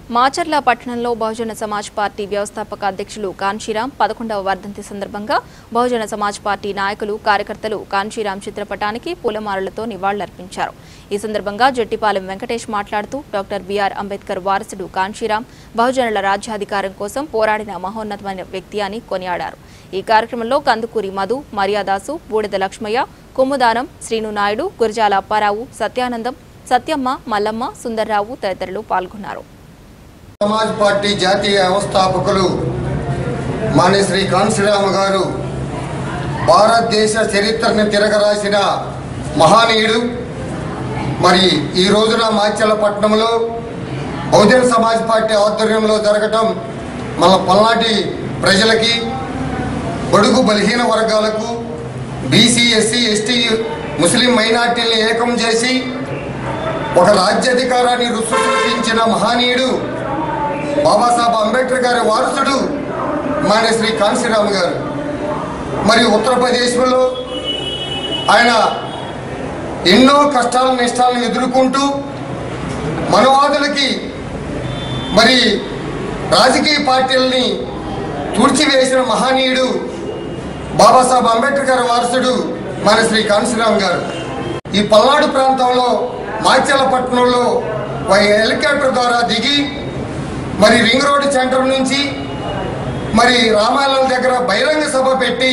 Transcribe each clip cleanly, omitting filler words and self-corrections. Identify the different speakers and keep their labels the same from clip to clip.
Speaker 1: మాచర్ల పట్టణంలో బహుజన సమాజ్ పార్టీ వ్యవస్థాపక అధ్యక్షులు కాంచీరాం 11వ వర్ధంతి సందర్భంగా బహుజన సమాజ్ పార్టీ నాయకులు కార్యకర్తలు కాంచీరాం చిత్రపటానికి పూలమాలలతో నివాళులర్పించారు। ఈ సందర్భంగా జట్టిపాలెం వెంకటేష్ మాట్లాడుతూ డాక్టర్ బిఆర్ అంబేద్కర్ వారసుడు కాంచీరాం బహుజనుల రాజ్యాధికారం కోసం పోరాడిన మహోన్నతమైన వ్యక్తి అని కొనియాడారు। ఈ కార్యక్రమంలో కందుకూరి మధు, మరియాదాసు, బూడిద లక్ష్మయ్య, కుమ్ముదానం, శ్రీను నాయుడు, గురజాల అప్పారావు, సత్యానందం, సత్యమ్మ, మల్లమ్మ, సుందర్రావు తదితరులు పాల్గొన్నారు।
Speaker 2: సమాజ్ పార్టీ జాతీయ వ్యవస్థాపకులు మాన్య శ్రీ కాంచీరాం గారు భారతదేశ చరిత్రను తిరగరాసిన మహానీయుడు। మరి ఈ రోజున మాచర్ల పట్టణంలో బహుజన సమాజ్ పార్టీ ఆధ్వర్యంలో జరగటం మన పల్నాటి ప్రజలకి, బడుగు బలహీన వర్గాలకు, బీసీ, ఎస్సీ, ఎస్టీ, ముస్లిం మైనార్టీలను ఏకం చేసి ఒక రాజ్యాధికారాన్ని రుచి చూపించిన మహానీయుడు బాబాసాహెబ్ అంబేద్కర్ గారి వారసుడు మాన్య శ్రీ కాంచీరాం గారు। మరి ఉత్తరప్రదేశ్లో ఆయన ఎన్నో కష్టాలను నిష్టాలను ఎదుర్కొంటూ మనవాదులకి మరి రాజకీయ పార్టీలని తుడిచివేసిన మహనీయుడు బాబాసాహెబ్ అంబేద్కర్ గారి వారసుడు మాన్య శ్రీ కాంచీరాం గారు। ఈ పల్నాడు ప్రాంతంలో మాచర్ల పట్టణంలో హెలికాప్టర్ ద్వారా దిగి మరి రింగ్ రోడ్ సెంటర్ నుంచి మరి రామాలయం దగ్గర బహిరంగ సభ పెట్టి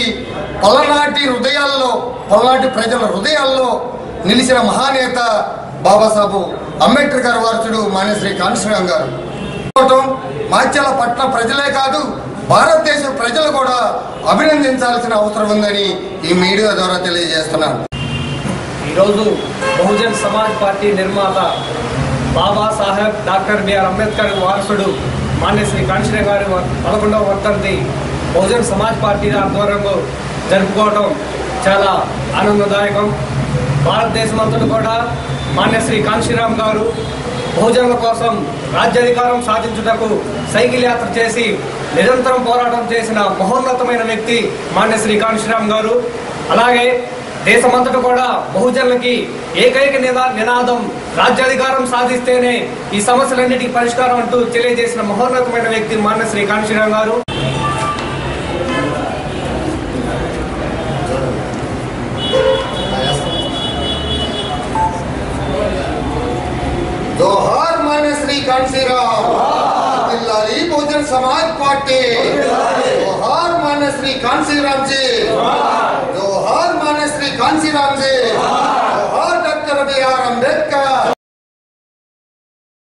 Speaker 2: పల్నాటి ప్రజల హృదయాల్లో నిలిచిన మహానేత బాబాసాహెబ్ అంబేద్కర్ గారి వారసుడు మాన్య శ్రీ కాంచీరాం గారు। మాచర్ల పట్టణ ప్రజలే కాదు, భారతదేశ ప్రజలు కూడా అభినందించాల్సిన అవసరం ఉందని ఈ మీడియా ద్వారా తెలియజేస్తున్నాను।
Speaker 3: ఈరోజు బహుజన్ సమాజ్ పార్టీ నిర్మాత బాబాసాహెబ్ డాక్టర్ బిఆర్ అంబేద్కర్ వారసుడు మాన్య శ్రీ కాంచీరాం గారి 11వ వర్ధంతి బహుజన్ సమాజ్ పార్టీ ఆధ్వర్యంలో జరుపుకోవడం చాలా ఆనందదాయకం। భారతదేశం అంతటా కూడా మాన్య శ్రీ కాంచీరాం గారు బహుజనుల కోసం రాజ్యాధికారం సాధించుటకు సైకిల్ యాత్ర చేసి నిరంతరం పోరాటం చేసిన మహోన్నతమైన వ్యక్తి మాన్య శ్రీ కాంచీరాం గారు। అలాగే దేశమంతటా కూడా బహుజనులకి ఏకైక నినాదం రాజ్యాధికారం సాధిస్తేనే ఈ సమస్యలన్నిటికీ పరిష్కారం అంటూ తెలియజేసిన మహోన్నతమైన వ్యక్తి మాన్య శ్రీ కాంచీరాం గారు।
Speaker 2: జోహార్ మాన్య శ్రీ కాంచీరాం, జిల్లాలి బహుజన్ సమాజ్ పార్టీ, జోహార్ మాన్య శ్రీ కాంచీరాం జీ, జోహార్ మాన్య శ్రీ కాంచీరాం జీ।